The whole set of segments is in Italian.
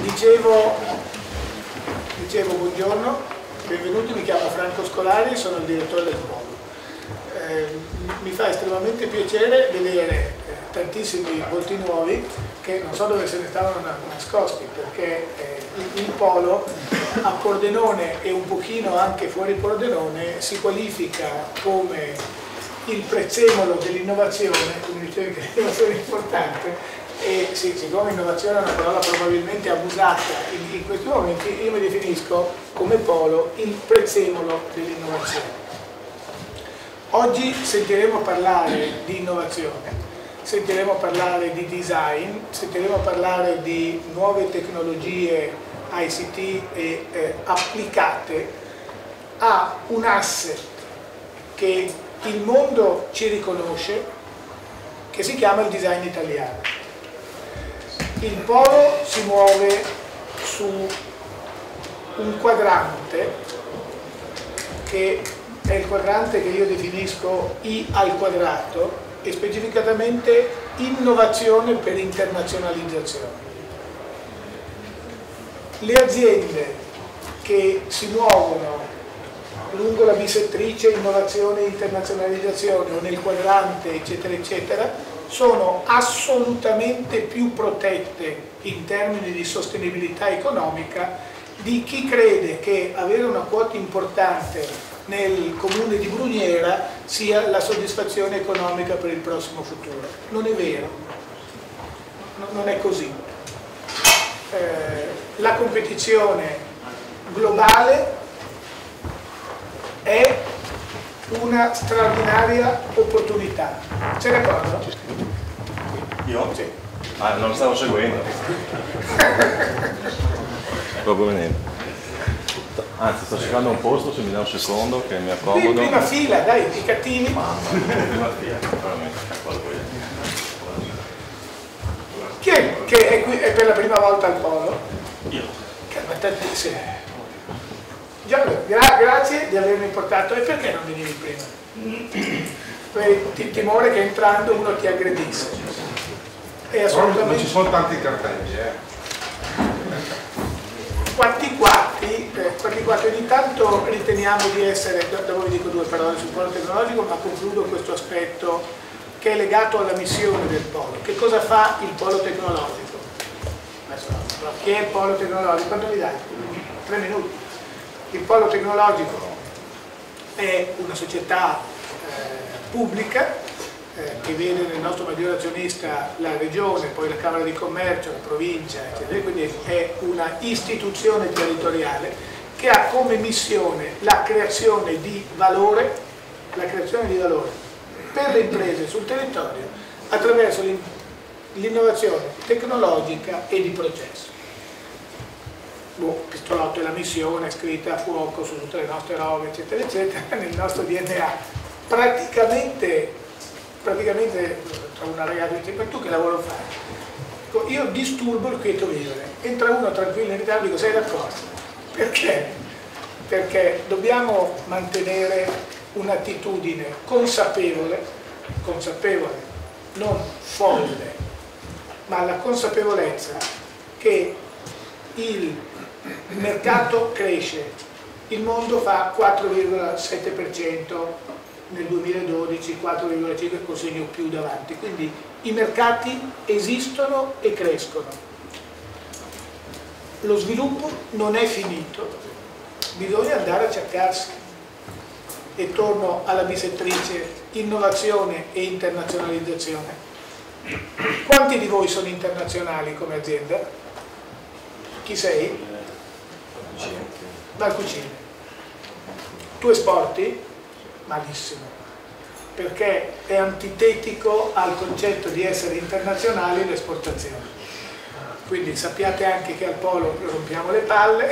Dicevo buongiorno, benvenuti, mi chiamo Franco Scolari, sono il direttore del Polo. Mi fa estremamente piacere vedere tantissimi volti nuovi che non so dove se ne stavano nascosti, perché il Polo a Pordenone e un pochino anche fuori Pordenone si qualifica come il prezzemolo dell'innovazione, come dicevi che l'innovazione è importante. E sì, siccome innovazione è una parola probabilmente abusata in questi momenti, io mi definisco come Polo il prezzemolo dell'innovazione. Oggi sentiremo parlare di innovazione, sentiremo parlare di design, sentiremo parlare di nuove tecnologie ICT e applicate a un asset che il mondo ci riconosce, che si chiama il design italiano. Il Polo si muove su un quadrante che è il quadrante che io definisco I al quadrato e specificatamente innovazione per internazionalizzazione. Le aziende che si muovono lungo la bisettrice innovazione e internazionalizzazione o nel quadrante eccetera eccetera sono assolutamente più protette in termini di sostenibilità economica di chi crede che avere una quota importante nel comune di Bruniera sia la soddisfazione economica per il prossimo futuro. Non è vero, non è così. La competizione globale è una straordinaria opportunità. Sei d'accordo? Io? Sì. Ah, non lo stavo seguendo. Proprio venendo. Anzi, sto cercando un posto, se mi dà un secondo che mi accomodo. Prima fila, dai, i cattivi. Mamma mia, prima fila, veramente. Chi è che è qui è per la prima volta al Polo? Io. Tantissime. Grazie di avermi portato. E perché non venivi prima? Timore che entrando uno ti aggredisse. È assolutamente... Non ci sono tanti cartelli, Quanti quatti, ogni tanto riteniamo di essere, dopo vi dico due parole sul Polo tecnologico, ma concludo questo aspetto che è legato alla missione del Polo. Che cosa fa il Polo tecnologico? Chi è il Polo tecnologico? Quanto mi dai? 3 minuti. Il Polo tecnologico è una società pubblica che vede nel nostro maggiore azionista la regione, poi la Camera di Commercio, la provincia, eccetera. Quindi è una istituzione territoriale che ha come missione la creazione di valore per le imprese sul territorio attraverso l'innovazione tecnologica e di processo. Pistolotto è la missione scritta a fuoco su tutte le nostre robe eccetera eccetera nel nostro DNA. Praticamente tra una ragazza dice: ma tu che lavoro fai? Io disturbo il quieto vivere. Entra uno tranquillo in ritardo e dico: sei d'accordo? Perché? Perché dobbiamo mantenere un'attitudine consapevole, non folle, ma la consapevolezza che il mercato cresce, il mondo fa 4,7% nel 2012, 4,5% con segno più davanti, quindi i mercati esistono e crescono. Lo sviluppo non è finito, bisogna andare a cercarsi. E torno alla bisettrice innovazione e internazionalizzazione. Quanti di voi sono internazionali come azienda? Chi sei? Valcucine. Tu esporti? Malissimo, perché è antitetico al concetto di essere internazionali l'esportazione. Quindi sappiate anche che al Polo rompiamo le palle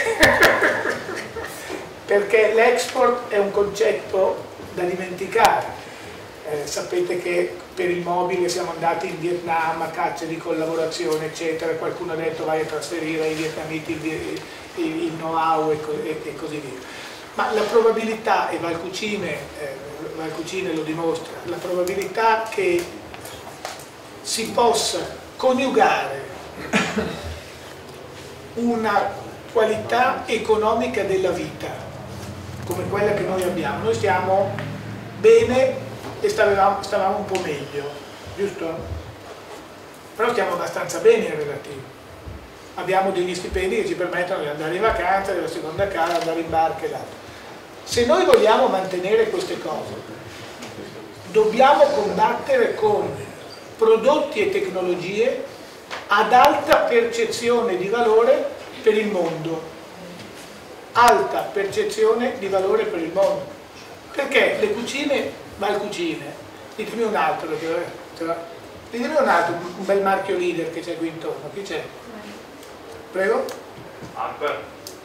perché l'export è un concetto da dimenticare. Sapete che per il mobile siamo andati in Vietnam a caccia di collaborazione eccetera, qualcuno ha detto vai a trasferire ai vietnamiti il know-how e così via. Ma la probabilità, e Valcucine lo dimostra, la probabilità che si possa coniugare una qualità economica della vita come quella che noi abbiamo. Noi stiamo bene e stavamo un po' meglio, giusto? Però stiamo abbastanza bene in relativo. Abbiamo degli stipendi che ci permettono di andare in vacanza, della seconda casa, andare in barca e l'altro. Se noi vogliamo mantenere queste cose, dobbiamo combattere con prodotti e tecnologie ad alta percezione di valore per il mondo. Alta percezione di valore per il mondo. Perché le cucine, Valcucine, ditemi un altro, ditemi un altro, un bel marchio leader che c'è qui intorno, chi c'è? Prego? Alper.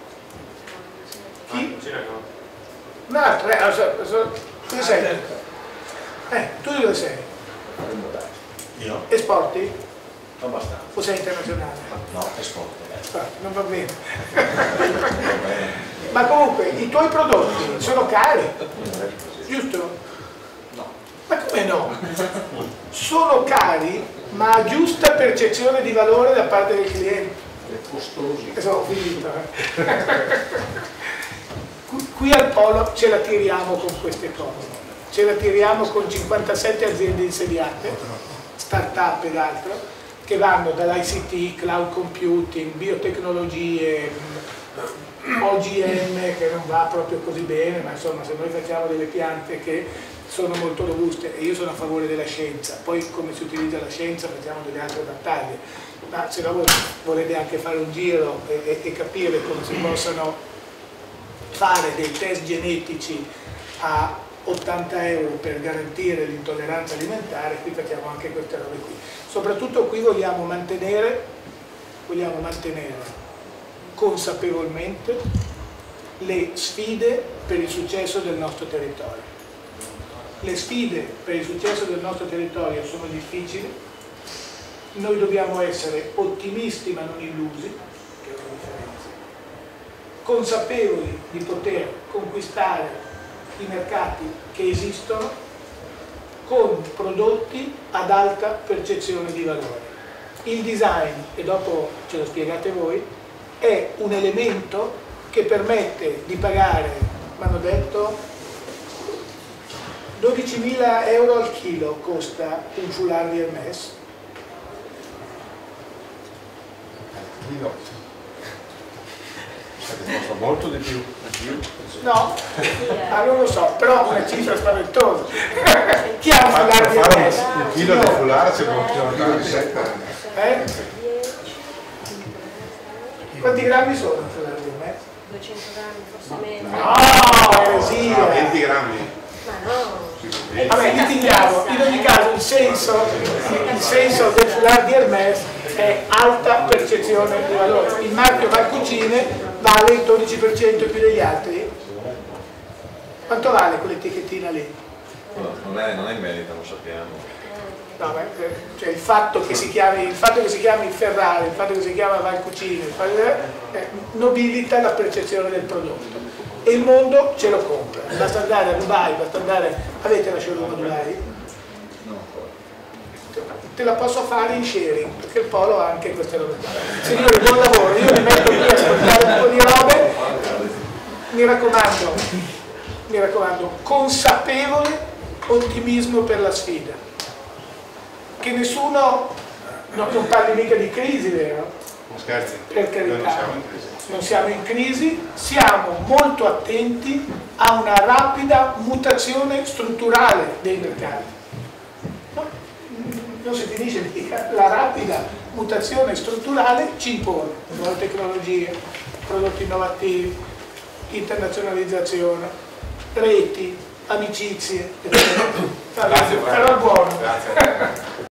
Chi? Cucina no. Un altro, dove sei? Tu dove sei? Io? Esporti? Abbastanza. O sei internazionale? No, esporto. Non va bene. Ma comunque i tuoi prodotti sono cari, giusto? No. Ma come no? Sono cari ma a giusta percezione di valore da parte del cliente. Costosi. Ho finito. Qui al Polo ce la tiriamo con queste cose, ce la tiriamo con 57 aziende insediate, start-up ed altro, che vanno dall'ICT, cloud computing, biotecnologie, OGM che non va proprio così bene, ma insomma se noi facciamo delle piante che sono molto robuste, e io sono a favore della scienza, poi come si utilizza la scienza facciamo delle altre battaglie, ma se no volete anche fare un giro e capire come si possano fare dei test genetici a 80 euro per garantire l'intolleranza alimentare, qui facciamo anche queste robe qui. Soprattutto qui vogliamo mantenere consapevolmente le sfide per il successo del nostro territorio. Le sfide per il successo del nostro territorio sono difficili, noi dobbiamo essere ottimisti ma non illusi, che è una differenza, consapevoli di poter conquistare i mercati che esistono con prodotti ad alta percezione di valore. Il design, e dopo ce lo spiegate voi, è un elemento che permette di pagare, mi hanno detto, 12.000 euro al chilo costa un foulard di Hermès. Costa molto di più. No, non lo so, però una cifra spaventosa. Chi ha un foulard di Hermès? Un chilo di foulard si può giocare 7 anni. Quanti grammi sono un foulard di Hermès? 200 grammi, forse meno. No, eresia! 20 grammi. Ma no! Vabbè, litighiamo. In ogni caso il senso del foulard di Hermès è alta percezione di valore. Il marchio Valcucine vale il 12% più degli altri. Quanto vale quell'etichettina lì? Non è in merito, lo sappiamo. No, cioè il fatto che si chiami Ferrari, il fatto che si chiama Valcucine, nobilita la percezione del prodotto. E il mondo ce lo compra. Basta andare a Dubai, basta andare. Avete la showroom a Dubai? No. Te la posso fare in sharing, perché il Polo ha anche queste robe. Signori, buon lavoro, io mi metto qui a ascoltare un po' di robe. Mi raccomando, consapevole ottimismo per la sfida. Che nessuno, non parli mica di crisi, vero? Non scherzi. Per carità. Noi non siamo in crisi. Non siamo in crisi, siamo molto attenti a una rapida mutazione strutturale dei mercati. No, non si finisce di dire, la rapida mutazione strutturale ci impone nuove tecnologie, prodotti innovativi, internazionalizzazione, reti, amicizie, eccetera. Grazie, Però buono. Grazie.